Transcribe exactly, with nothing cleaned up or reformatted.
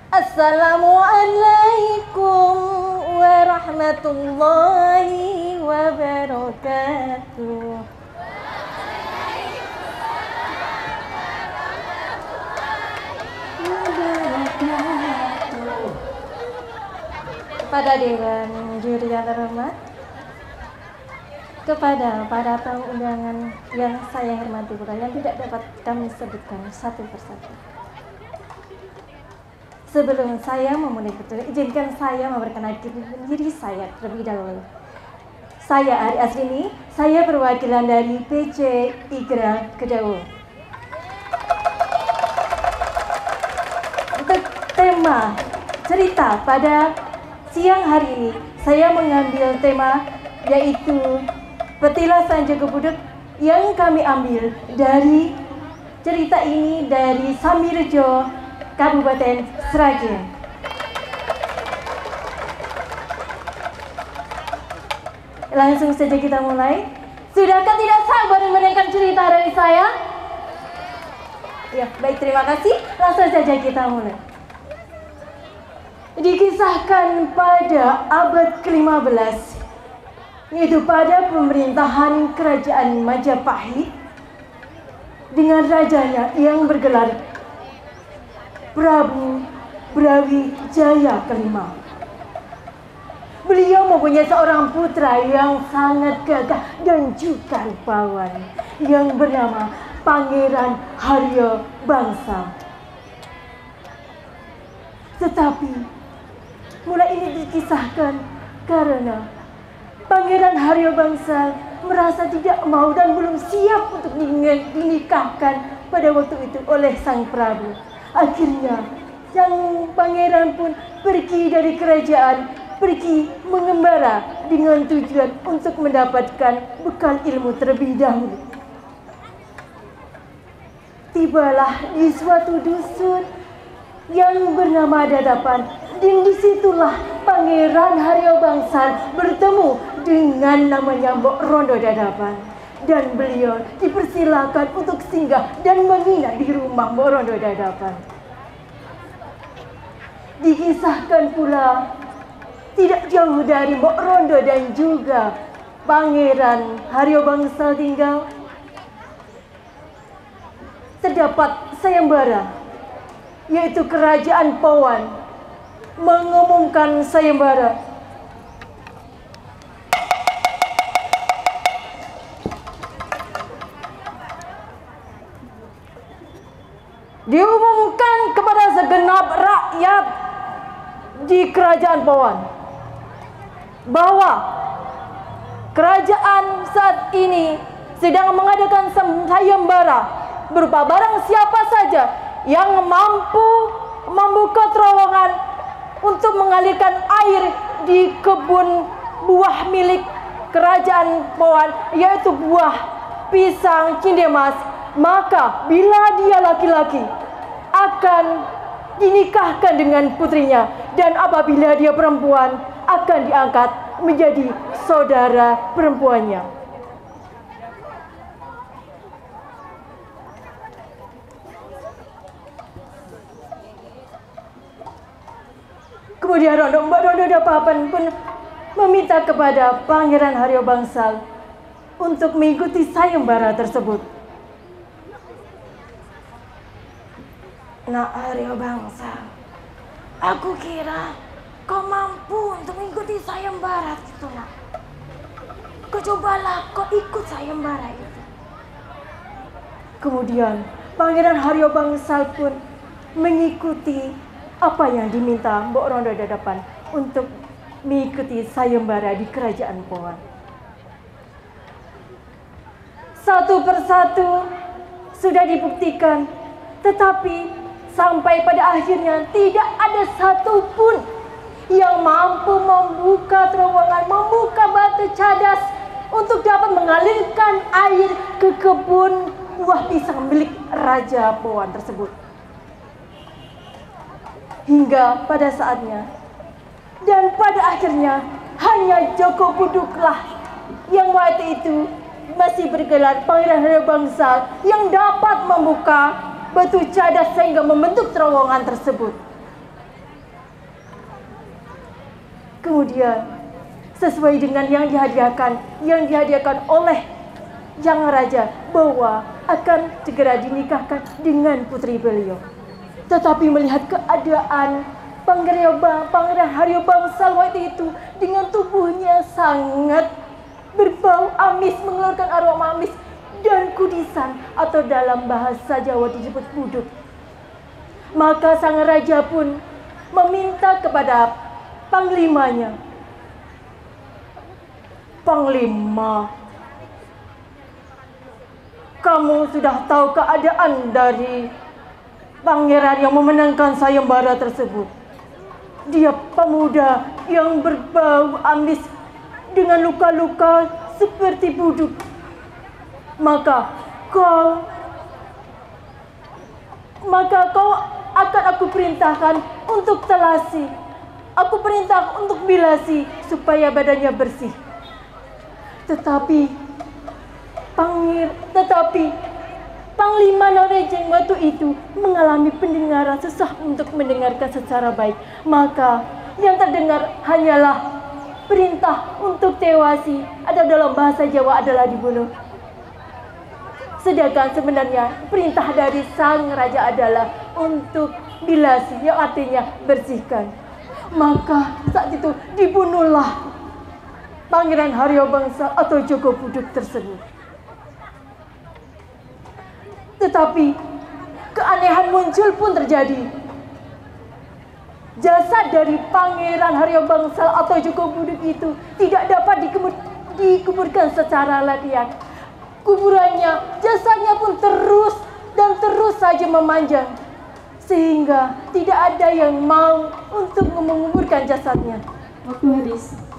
Assalamualaikum warahmatullahi wabarakatuh. Kepada Dewan Juri yang terhormat, kepada para tamu undangan yang saya hormati pula yang tidak dapat kami sebutkan satu persatu. Sebelum saya memulai pertunjukan, izinkan saya memperkenalkan diri saya terlebih dahulu. Saya Ari Asrini, saya perwakilan dari P C Igra Kedaung. Untuk tema cerita pada siang hari ini, saya mengambil tema yaitu Petilasan Jago Budeg yang kami ambil dari cerita ini dari Samirjo, Kabupaten Sragen. Langsung saja kita mulai. Sudahkah tidak sabar mendengar cerita dari saya? Ya, baik, terima kasih. Langsung saja kita mulai. Dikisahkan pada abad kelima belas, yaitu pada pemerintahan Kerajaan Majapahit dengan rajanya yang bergelar Prabu Brawijaya kelima. Beliau mempunyai seorang putra yang sangat gagah dan juga rupawan yang bernama Pangeran Haryo Bangsa. Tetapi mulai ini dikisahkan karena Pangeran Haryo Bangsa merasa tidak mau dan belum siap untuk dinikahkan pada waktu itu oleh sang Prabu. Akhirnya sang pangeran pun pergi dari kerajaan, pergi mengembara dengan tujuan untuk mendapatkan bekal ilmu terlebih dahulu. Tibalah di suatu dusun yang bernama Dadapan, dan disitulah Pangeran Haryo Bangsa bertemu dengan namanya Mbok Rondo Dadapan. Dan beliau dipersilakan untuk singgah dan menginap di rumah Mbok Rondo Dadapan. Dikisahkan pula tidak jauh dari Mbok Rondo dan juga Pangeran Haryo Bangsa tinggal, terdapat sayembara, yaitu Kerajaan Pawan mengumumkan sayembara. Diumumkan kepada segenap rakyat di Kerajaan Pawan bahwa kerajaan saat ini sedang mengadakan sayembara berupa barang siapa saja yang mampu membuka terowongan untuk mengalirkan air di kebun buah milik Kerajaan Pawan, yaitu buah pisang Cindemas, maka bila dia laki-laki akan dinikahkan dengan putrinya, dan apabila dia perempuan akan diangkat menjadi saudara perempuannya. Kemudian Rondo Mbak Rondo Dadapan pun meminta kepada Pangeran Haryo Bangsa untuk mengikuti sayembara tersebut. Nak Haryo Bangsa, aku kira kau mampu untuk mengikuti sayembara itu, nak. Kau cobalah kau ikut sayembara itu. Kemudian Pangeran Haryo Bangsa pun mengikuti apa yang diminta Mbok Rondo Dadapan untuk mengikuti sayembara di Kerajaan Pawan. Satu persatu sudah dibuktikan, tetapi sampai pada akhirnya tidak ada satupun yang mampu membuka terowongan, membuka batu cadas untuk dapat mengalirkan air ke kebun buah pisang milik Raja Pawan tersebut. Hingga pada saatnya dan pada akhirnya hanya Joko Buduglah yang waktu itu masih bergelar Pangeran Haryo Bangsa yang dapat membuka batu cadas sehingga membentuk terowongan tersebut. Kemudian sesuai dengan yang dihadiahkan, yang dihadiahkan oleh Yang Raja bahwa akan segera dinikahkan dengan putri beliau. Tetapi melihat keadaan Pangeran Pangeran Haryo Bangsal waktu itu dengan tubuhnya sangat berbau amis, mengeluarkan aroma amis dan kudisan atau dalam bahasa Jawa disebut buduk. Maka sang raja pun meminta kepada panglimanya, "Panglima, kamu sudah tahu keadaan dari pangeran yang memenangkan sayembara tersebut. Dia pemuda yang berbau amis dengan luka-luka seperti buduk. Maka kau maka kau akan aku perintahkan untuk telasi. Aku perintah untuk bilasi supaya badannya bersih." Tetapi Pangir, tetapi Panglima Norejeng waktu itu mengalami pendengaran susah untuk mendengarkan secara baik. Maka yang terdengar hanyalah perintah untuk tewasi atau dalam bahasa Jawa adalah dibunuh. Sedangkan sebenarnya perintah dari sang raja adalah untuk bilasi, yang artinya bersihkan. Maka saat itu dibunuhlah Pangeran Haryo Bangsal atau Joko Buduk tersebut. Tetapi keanehan muncul pun terjadi. Jasad dari Pangeran Haryo Bangsal atau Joko Buduk itu tidak dapat dikubur, dikuburkan secara layak. Kuburannya, jasadnya pun terus dan terus saja memanjang, sehingga tidak ada yang mau untuk menguburkan jasadnya. Waktu habis.